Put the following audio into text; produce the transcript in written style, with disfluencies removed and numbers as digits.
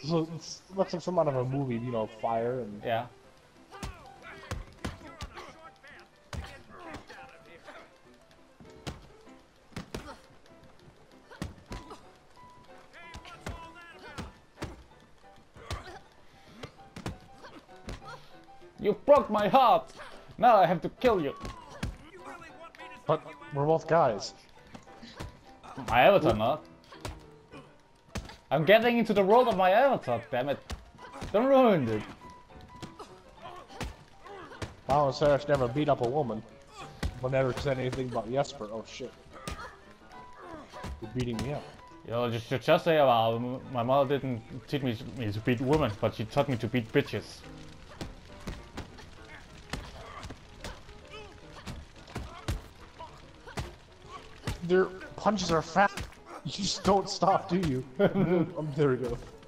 So it looks like some out of a movie, you know, fire and... Yeah. You broke my heart! Now I have to kill you! But we're both guys. My avatar not. I'm getting into the world of my avatar, damn it. Don't ruin it. Paolo and Sarah never beat up a woman. But never said anything about Jesper. Oh shit. You're beating me up. Yo, just say about my mother didn't teach me to beat women, but she taught me to beat bitches. Their punches are fast. You just don't stop, do you? There we go.